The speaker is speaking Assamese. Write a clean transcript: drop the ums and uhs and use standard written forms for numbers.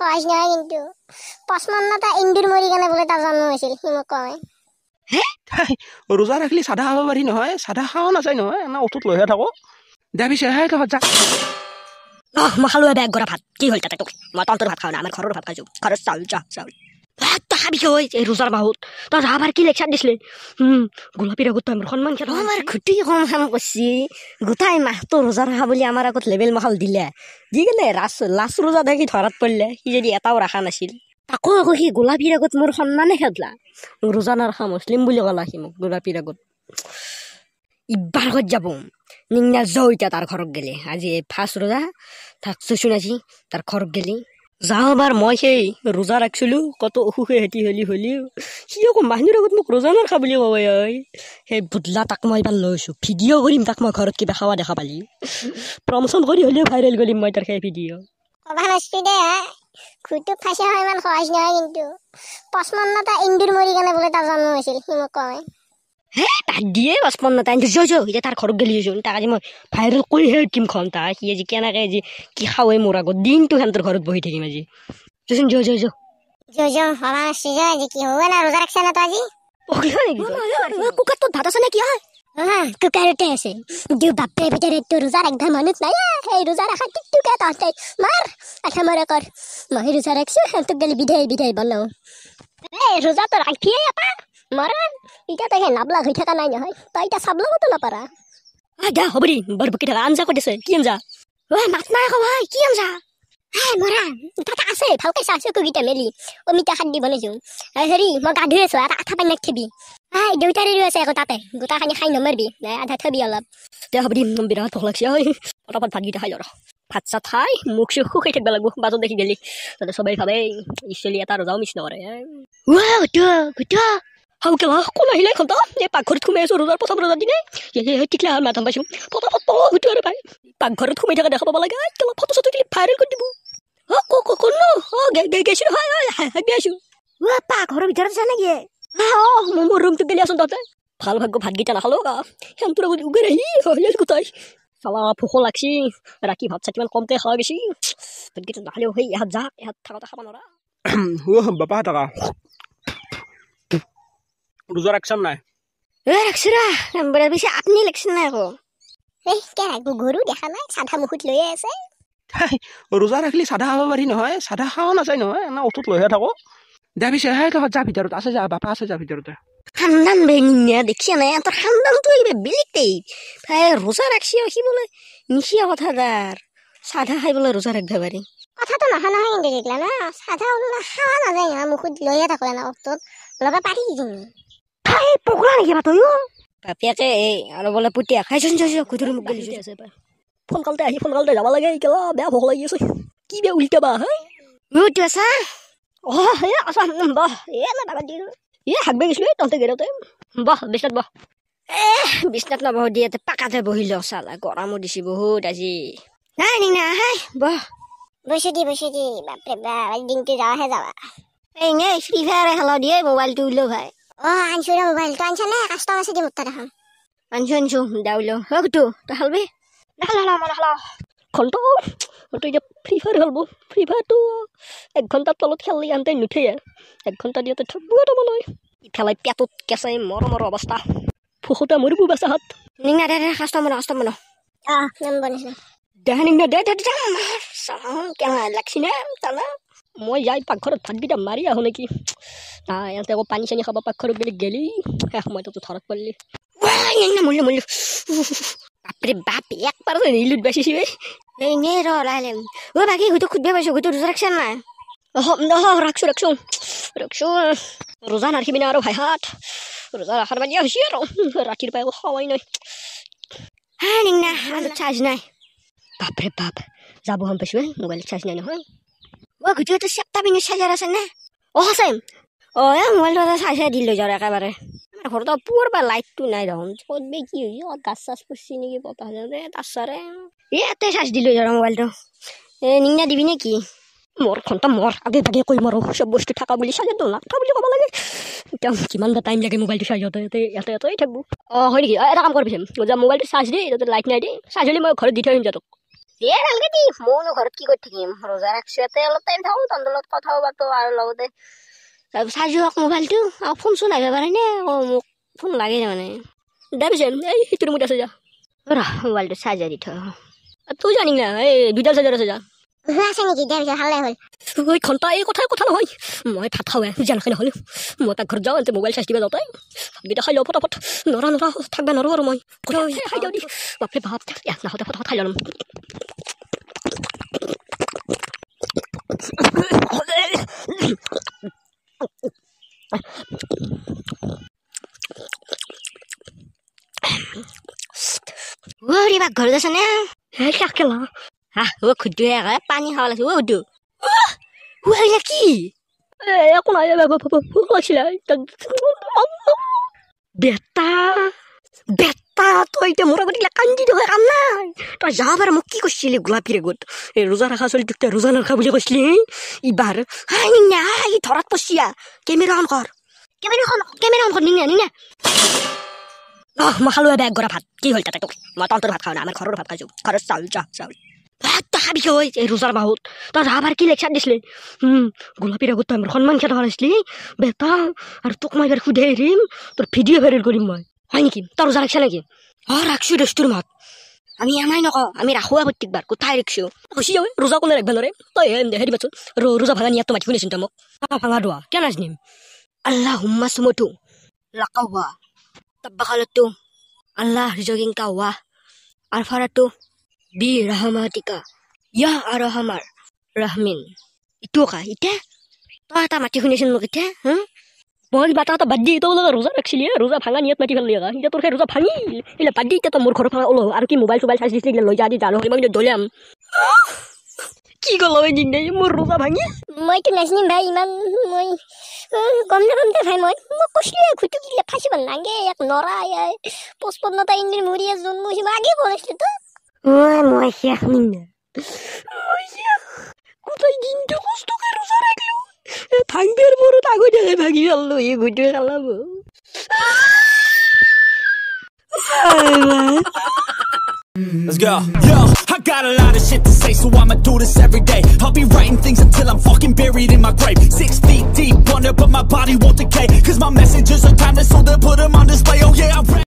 সহজ নহয় কিন্তু 55টা ইন্দুৰ মৰি কেনে বোলে তাৰ জন্ম হৈছিল সি মোক কয় ৰোজা ৰাখিলে চাধা খাব পাৰি নহয় চাধা খাব নাযায় নহয় এনে অটুত লৈহে থাকো দে পিছে হে তহঁত যা মই খালো বেগ গৰা ভাত কি হ'ল তাতে তোক মই তন্তৰ ভাত খাওঁ না আমাৰ ঘৰৰ ভাত খাইছো ঘৰৰ চাউল চাউল তাহাবি কই এই ৰোজাৰ মাহত তই যাবাৰ কি লেকচাৰ দিছিলে গোলাপীৰ আগত তই মোৰ সন্মান কিয় আমাৰ খুটি কম কাম কৰিছি গোটাই মাহটো ৰোজা ৰখা বুলি আমাৰ আগত লেবেল মাখাল দিলে দি কেনে লাষ্ট ৰোজা দেখি ধৰাত পৰিলে সি যদি এটাও ৰখা নাছিল আকৌ সি গোলাপীৰ আগত মোৰ সন্মানে খেদলা ৰোজা নৰখা মুছলিম বুলি ক'লা সি মোক গোলাপীৰ আগত ইবাৰ আগত যাব নিংনা যাও এতিয়া তাৰ ঘৰত গেলে আজি ফাৰ্ষ্ট ৰোজা থাকছোচোন আজি তাৰ ঘৰত গেলি যাওঁ এবাৰ মই সেই ৰোজা ৰাখিছিলোঁ কত অসুখে হেঁতি হলিও সি আকৌ মানুহৰ আগত মোক ৰোজা নৰখা বুলি কয় সেই বুদলা তাক মই এবাৰ লৈছোঁ ভিডিঅ' কৰিম তাক মই ঘৰত কিবা খাৱা দেখা পালি প্ৰমোচন কৰি হ'লেও ভাইৰেল কৰিম মই তাৰ সেই ভিডিঅ' কবা নাছিলো দে খুইটোক ফাঁচি হয় ইমান সহজ নহয় কিন্তু 55টা ইন্দুৰ মৰি কেনে বোলে তাৰ জন্ম হৈছিল সি মোক কয় তাক দিয়ে 55টা এতিয়া তাৰ ঘৰত গেলিচোন তাক আজি মই ভাইৰেল কৰিহে টিমখন তাক সি আজি কেনেকে আজি কি খাওঁৱে মোৰ আগত দিনটো সিহঁতৰ ঘৰত বহি থাকিম আজি যোন হবা নাছিলো আজি কি হ'ব না ৰোজা ৰাখছা না তো আজি কুকাৰটোত ভাত আছে নে কি হয় কুকাৰতে আছে দিও বাপৰে ভিতৰে তো ৰোজাৰ একদম মনত নাই সেই ৰোজা ৰাখা টিকটুকে তহঁতে মাৰ আঠা মৰা কৰ মই ৰোজা ৰাখছো সিহঁতক গেলি বিধাই বনাও ৰোজা তো ৰাখিয়ে এটা মৰা এতিয়া তই নাবলা হৈ থকা নাই নহয় তই এতিয়া চাবলাবতো নাপাৰা দা হ'ব দে বৰ বকি থকা আঞ্জা কৰি দিছে কি আঞ্জা মাত নাই আকৌ ভাই কি আঞ্জা মৰা তাতে আছে ভালকে চাইছো কুকিটা মেলি অমিতা খাদ দি বনাইছো হেৰি মই গা ধুই আছো এটা আঠা পানী নাখিবি দেউতাৰে আছে আকৌ তাতে গোটাখানি খাই নমাৰবি আধা থবি অলপ দে হ'ব দে বিৰাট ভোক লাগছে পটাপট ভাতকেইটা খাই ল ভাত চাত খাই মুখ চুখ শুকাই থাকিব লাগিব বাজত দেখি গেলি তাতে সবেই ভাবে ইচলি এটা ৰজাও মিছ নকৰে হাউকেলা কোন আহিলে এখন এই পাকঘৰত সোমাই আছো ৰোজাৰ প্ৰথম ৰোজাৰ দিনে টিকলা মাথা পাইছো পটাপট গুটো আৰু পাই পাকঘৰত সোমাই থকা দেখা পাব লাগে কেলা ফটো চটো দিলে ভাইৰেল কৰি দিব গৈছিলো আছো পাকঘৰৰ ভিতৰত আছে নেকি মোৰ ৰুমটো গেলি আছোন তাতে ভাল ভাগ্য ভাতকেইটা নাখালো সিহঁতৰ আগত উগাৰ আহি গোটাই চালা ভোকো লাগছি ৰাতি ভাত চাত ইমান কমকে খাৱা বেছি ভাতকেইটা নাখালেও সেই ইহাত যা ইহাত থাকোঁতে খাব নোৱাৰা বাপা টাকা ৰোজা ৰাখছাম নাই ৰাখছিৰা বৰ বেছি আপনি লাগছে নাই আকৌ গৰু দেখা নাই চাধা মুখত লৈয়ে আছে ৰোজা ৰাখিলে চাধা খাব পাৰি নহয় চাধা খাব নাযায় নহয় এনে অটুত লৈহে থাকো দে পিছে হে তহঁত যা ভিতৰত আছে যা বাপা আছে যা ভিতৰতে খানদান বেঙিয়া দেখিয়া নাই তোৰ খানদানটো কিবা বেলেগ ভাই ৰোজা ৰাখছি সি বোলে নিচিয়া কথা তাৰ চাধা খাই বোলে ৰোজা ৰাখিব পাৰি কথাটো নহয় কিন্তু দেখিলা না চাধা খাৱা নাযায় না মুখত লৈয়ে থাকো না অটুত ল'ব পাৰি পকৰা নেকি তই বাপেকে আৰু বোলে পুতিয়া খাইছোন কুতুৰি মোক গেলি সোনকালতে আহি সোনকালতে যাব লাগে কেলা বেয়া ভোক লাগি আছে কি বেয়া উল্টা বা আছা শাক বেগিছিলো তহঁতে গেৰতে বহ বিছনাত বহ বিছনাত নবহ দিয়ে পাকাতে বহিল চালা গৰমো দিছি বহুত আজি নাই বহ বসে দি বাপৰে বাপ দিনটো যাৱাহে যাৱা ফ্ৰী ফায়াৰ খেলা দিয়ে মোবাইলটো উইলো ভাই আনছো ৰে মোবাইলটো আনছা নে কাষ্টম আছে দি মুত্তা দেখাম আনছো দাউলো হকটো তই খেলবি নাখালা ঘণ্টা এতিয়া ফ্ৰী ফায়াৰ খেলব ফ্ৰী ফায়াৰটো 1 ঘণ্টাৰ তলত খেললি আনতে নুঠে 1 ঘণ্টা দিয়াতে থাকবো তাৰমানে ইফালে পেটত কেঁচাই মৰমৰ অৱস্থা ফুকুটা মৰিব বেচা হাত নিংনা দে কাষ্টম বনো নাম বনিছে দে নিংনা দে কেনে লাগছি নে তানা মই যাই পাকঘৰত ভাতকেইটা মাৰি আহো নেকি ইয়াতে আকৌ পানী চানী খাব পাকঘৰত গেলি সময়তো ধৰত পৰিলি মূল্য বাপৰে বাপ একবাৰ নীলুত বাচিছি বাকী হয়তো খুদবে পাইছো হয়তো ৰোজা ৰাখছা নাই ৰাখছো ৰোজা নাৰাখিবি না আৰু ভাই হাত ৰোজা ৰাখাৰ বাদিয়া হৈছে আৰু ৰাতিৰ পৰা একো খাৱাই নাই নিংনা চাৰ্জ নাই বাপৰে বাপ যাব গম পাইছো মোবাইলত চাৰ্জ নাই নহয় গোটেইটো চেপ্তা পিনে চাৰ্জাৰ আছে নে আছে মোবাইলটো চাৰ্জ দি লৈ যাওঁ একেবাৰে ঘৰত পুৱাৰ বা লাইটটো নাই দেখোন ক'তবে কি হৈছে গাছ চাছ পৰছি নেকি বতাহ তাছাৰে ইয়াতে চাৰ্জ দি লৈ যাওঁ মোবাইলটো নিংনা দিবি নেকি মোৰ ঘণ্টা আগে ভাগে কৈ মাৰো চব বস্তু থকা বুলি চাৰ্জাৰটো নাথা বুলি ক'ব লাগে এতিয়া কিমান টাইম লাগে মোবাইলটো চাৰ্জ হওঁতে ইয়াতে থাকবো হয় নেকি এটা কাম কৰিবি মোবাইলটো চাৰ্জ দি তাতে লাইট নাই দি চাৰ্জ হ'লে মই ঘৰত দি থৈ আহিম তোক দিয়ে ভালকে দি মইনো ঘৰত কি কৰি থাকিম ৰোজা ৰাখছো ইয়াতে অলপ টাইম থাকো তহঁতৰ লগত কথাও পাতো আৰু লগতে চাৰ্জ হওক মোবাইলটো আৰু ফোন চোন আহিব পাৰে নে মোক ফোন লাগে মানে দে পিছে এই সিটো ৰুমত আছে যা ৰহ মোবাইলটো চাৰ্জাৰ দি থৈ তুই জানি না এই দুইটা চাৰ্জাৰ আছে যা আছে নেকি দে পিছে ভালে হ'ল ঐ ঘণ্টা এই কথা নহয় মই ভাত খাওঁৱে জানাখাই নহ'লে মই পাকঘৰত যাওঁ এতে মোবাইল চাৰ্জ দিব যাওঁতে ভাতকেইটা খাই লওঁ ফটাফট নৰা থাকিব নোৱাৰোঁ আৰু মই খাই দিওঁ দি বাপৰে বাপ নাহোঁতে ফটাফট খাই ল'ম ঘৰত আছে নে কেলা খুদুৱে পানী খাব লাগিছে খুদু কি একো নাই ভোক লাগিছিলে বেটা বেটা তই এতিয়া মোৰ আগত কান্দি দিব কাম নাই তই যাব পাৰে মোক কি কৈছিলি গোলাপীৰ আগত এই ৰোজা ৰখা চলি তোক ৰোজা নৰখা বুলি কৈছিলি এইবাৰ ধৰাত পচিয়া কেমেৰা অন কৰ কেমেৰা অন কৰ নিনে মই খালো বেগ গৰা ভাত কি হ'ল তাতে তোক মই তন্তৰ ভাত খাওঁ না আমাৰ ঘৰৰ ভাত খাইছো ঘৰৰ চাউল চাউল তই খাবি হয় এই ৰোজাৰ মাহত তই যাবাৰ কি লেকচাৰ দিছিলি গোলাপীৰ আগত তই মোৰ সন্মান খেলা হাৰাইছিলি বেটা আৰু তোক মই এবাৰ সুধি এৰিম তোৰ ভিডিঅ' ভাইৰেল কৰিম মই হয় নেকি তই ৰোজা ৰাখছা নেকি ৰাখছো দস্তুৰ মাত আমি আমাই নকওঁ আমি ৰাখোঁ প্ৰত্যেকবাৰ কোথায় ৰাখছো খুচি যাওঁ ৰোজা কোনে ৰাখবা নোৱাৰে তই হেৰি পাচোন ৰোজা ভাঙা নিয়াত মাতি শুনিছোন তই মোক ভাঙা দোৱা কিয় নাজনিম আল্লাহ হুম্মা সুমতু লাকাৱা তাব্বাখালাতু আল্লাহ ৰিজকিংকা ৱা আৰফাৰাতু বি ৰাহমাতিকা ইয়া আৰহামাৰ ৰাহমিন ইটো কা এতিয়া তই এটা মাতি শুনিছিল মোক এতিয়া মই কিবা এটা বাদ দি তই ৰোজা ৰাখছিলি ৰোজা ভাঙা নিয়াত মাতি ভাল লগা এতিয়া তোৰ সেই ৰোজা ভাঙিল এইলে বাদ দি এতিয়া তই মোৰ ঘৰৰ ভাঙা ওলো আৰু কি মোবাইল চোবাইল চাৰ্জ দিছিলি লৈ যা দি জানো মই কিন্তু দলিয়াম কি গ'ল জিন্দাই মোৰ ৰোজা ভাঙি মইতো নাজনিম ভাই ইমান মই গম নাপাম দে ভাই মই কৈছিলো ঘুটু কিলে ফাঁচিব নাগে এক নৰা 55টা ইন্দিৰ মুড়ি জন্ম হৈছিল আগে বনাইছিলো তো মই শেষ নিনা কোথায় দিনটা কষ্ট করে রোজা রাখলো ভাঙবের বড় তাগো জায়গায় ভাগি ফেললো এই ঘুটে খেলাবো Let's go. Yo, I got a lot of shit to say, so I'ma do this every day. I'll be writing things until I'm fucking buried in my grave. 6 feet deep under, but my body won't decay. Cause my messages are timeless, so they'll put them on display. Oh yeah, I rap.